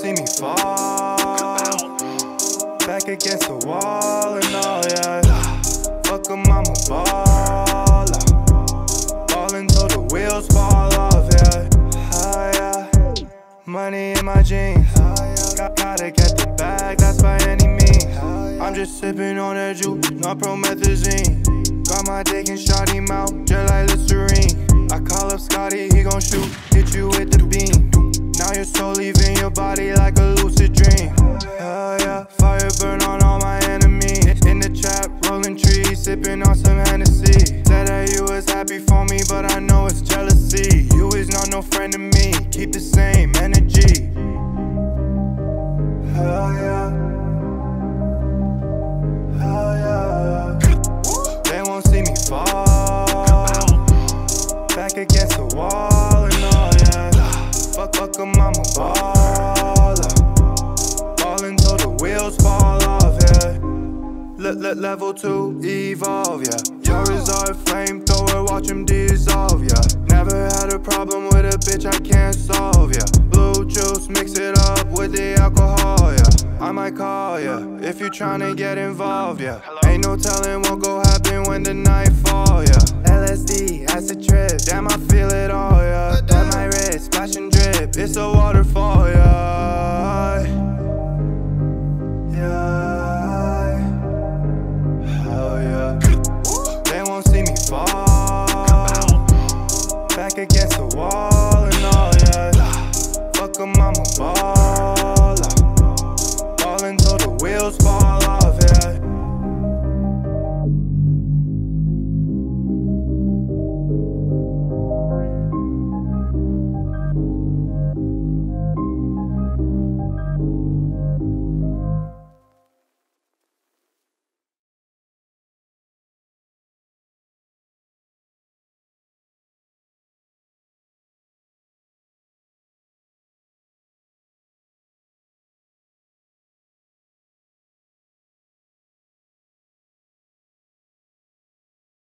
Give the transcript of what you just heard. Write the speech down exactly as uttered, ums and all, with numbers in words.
see me fall. Back against the wall and all, yeah. Fuck 'em, I'm a baller. Ballin' till the wheels fall off, yeah. Oh, yeah. Money in my jeans. Got, gotta get the bag, that's by any means. I'm just sipping on that juice, not promethazine. Got my dick and shot him out, just like Listerine. I call up Scotty, he gon' shoot, hit you with the beam. Now your soul leaving your body like a lucid dream. Oh yeah, fire burn on all my enemies. In the trap, rolling trees, sipping on some Hennessy. Said that you was happy for me, but I know it's jealousy. You is not no friend to me, keep the same energy. Oh yeah. Oh yeah. They won't see me fall. Back against the wall and all, yeah. Fuck, fuck 'em, I'm a baller. Ballin' till the wheels fall off, yeah. Let, let level two evolve, yeah. Your reserve flamethrower, watch him dissolve, yeah. Never had a problem with a bitch I can't solve, yeah. Blue juice, mix it up with the alcohol, yeah. I might call ya, yeah, if you tryna get involved, yeah. Ain't no telling what gon' happen when the night fall, yeah. L S D, acid trip, damn I feel it all, yeah. At my wrist, splash and drip, it's a waterfall, yeah.